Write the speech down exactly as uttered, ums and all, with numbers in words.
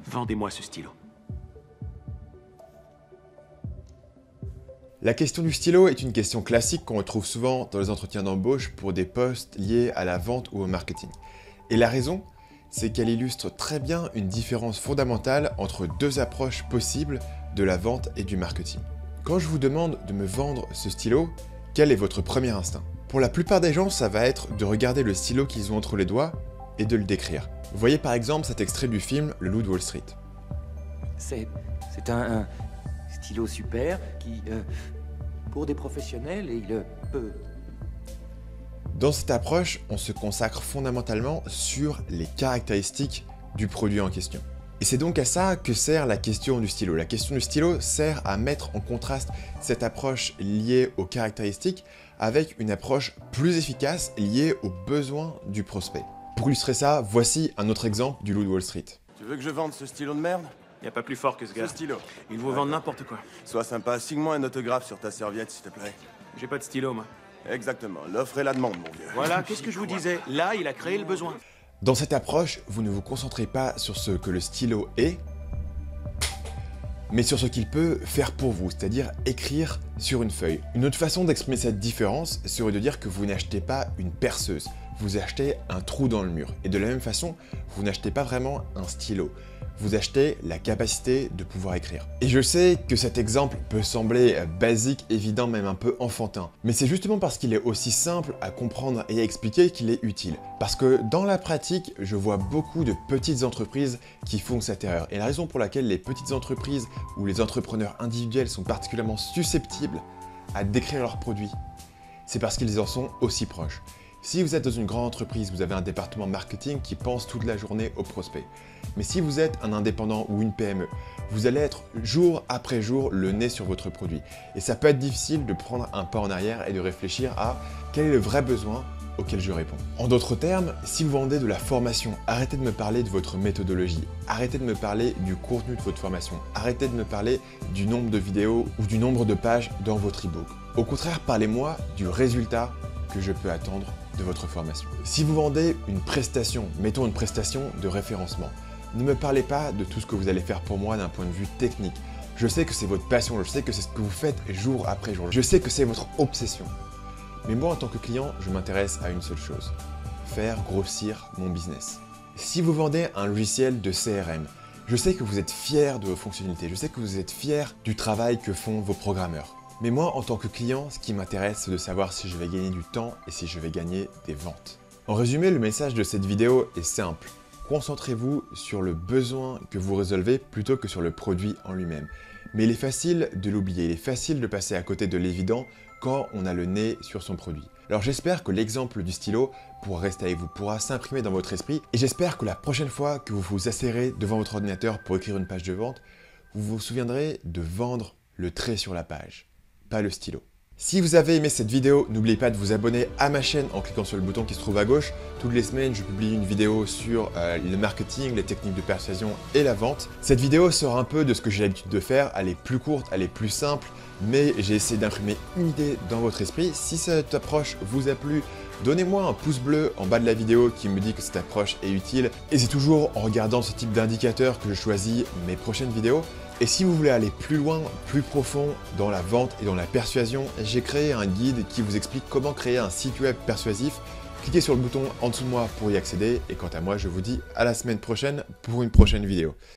Vendez-moi ce stylo. La question du stylo est une question classique qu'on retrouve souvent dans les entretiens d'embauche pour des postes liés à la vente ou au marketing. Et la raison, c'est qu'elle illustre très bien une différence fondamentale entre deux approches possibles de la vente et du marketing. Quand je vous demande de me vendre ce stylo, quel est votre premier instinct? Pour la plupart des gens, ça va être de regarder le stylo qu'ils ont entre les doigts et de le décrire. Vous voyez par exemple cet extrait du film Le Loup de Wall Street. C'est c'est un, un stylo super qui, euh, pour des professionnels, il euh, peut... Dans cette approche, on se consacre fondamentalement sur les caractéristiques du produit en question. Et c'est donc à ça que sert la question du stylo. La question du stylo sert à mettre en contraste cette approche liée aux caractéristiques avec une approche plus efficace liée aux besoins du prospect. Pour illustrer ça, voici un autre exemple du Loup de Wall Street. Tu veux que je vende ce stylo de merde? Y a pas plus fort que ce Ce gars. stylo. Il vous vend n'importe quoi. Sois sympa, signe-moi un autographe sur ta serviette, s'il te plaît. J'ai pas de stylo, moi. Exactement, l'offre et la demande, mon vieux. Voilà, qu'est-ce que je vous disais? Là, il a créé le besoin. Dans cette approche, vous ne vous concentrez pas sur ce que le stylo est, mais sur ce qu'il peut faire pour vous, c'est-à-dire écrire sur une feuille. Une autre façon d'exprimer cette différence serait de dire que vous n'achetez pas une perceuse, vous achetez un trou dans le mur. Et de la même façon, vous n'achetez pas vraiment un stylo, vous achetez la capacité de pouvoir écrire. Et je sais que cet exemple peut sembler basique, évident, même un peu enfantin. Mais c'est justement parce qu'il est aussi simple à comprendre et à expliquer qu'il est utile. Parce que dans la pratique, je vois beaucoup de petites entreprises qui font cette erreur. Et la raison pour laquelle les petites entreprises ou les entrepreneurs individuels sont particulièrement susceptibles à décrire leurs produits, c'est parce qu'ils en sont aussi proches. Si vous êtes dans une grande entreprise, vous avez un département marketing qui pense toute la journée aux prospects. Mais si vous êtes un indépendant ou une P M E, vous allez être jour après jour le nez sur votre produit. Et ça peut être difficile de prendre un pas en arrière et de réfléchir à quel est le vrai besoin auquel je réponds. En d'autres termes, si vous vendez de la formation, arrêtez de me parler de votre méthodologie, arrêtez de me parler du contenu de votre formation, arrêtez de me parler du nombre de vidéos ou du nombre de pages dans votre e-book. Au contraire, parlez-moi du résultat que je peux attendre de votre formation. Si vous vendez une prestation, mettons une prestation de référencement, ne me parlez pas de tout ce que vous allez faire pour moi d'un point de vue technique. Je sais que c'est votre passion, je sais que c'est ce que vous faites jour après jour, je sais que c'est votre obsession. Mais moi, en tant que client, je m'intéresse à une seule chose, faire grossir mon business. Si vous vendez un logiciel de C R M, je sais que vous êtes fier de vos fonctionnalités, je sais que vous êtes fier du travail que font vos programmeurs. Mais moi, en tant que client, ce qui m'intéresse, c'est de savoir si je vais gagner du temps et si je vais gagner des ventes. En résumé, le message de cette vidéo est simple. Concentrez-vous sur le besoin que vous résolvez plutôt que sur le produit en lui-même. Mais il est facile de l'oublier, il est facile de passer à côté de l'évident quand on a le nez sur son produit. Alors j'espère que l'exemple du stylo pourra rester avec vous, pourra s'imprimer dans votre esprit et j'espère que la prochaine fois que vous vous asserrez devant votre ordinateur pour écrire une page de vente, vous vous souviendrez de vendre le trait sur la page, pas le stylo. Si vous avez aimé cette vidéo, n'oubliez pas de vous abonner à ma chaîne en cliquant sur le bouton qui se trouve à gauche. Toutes les semaines, je publie une vidéo sur euh, le marketing, les techniques de persuasion et la vente. Cette vidéo sort un peu de ce que j'ai l'habitude de faire. Elle est plus courte, elle est plus simple, mais j'ai essayé d'imprimer une idée dans votre esprit. Si cette approche vous a plu, donnez-moi un pouce bleu en bas de la vidéo qui me dit que cette approche est utile. Et c'est toujours en regardant ce type d'indicateur que je choisis mes prochaines vidéos. Et si vous voulez aller plus loin, plus profond dans la vente et dans la persuasion, j'ai créé un guide qui vous explique comment créer un site web persuasif. Cliquez sur le bouton en dessous de moi pour y accéder. Et quant à moi, je vous dis à la semaine prochaine pour une prochaine vidéo.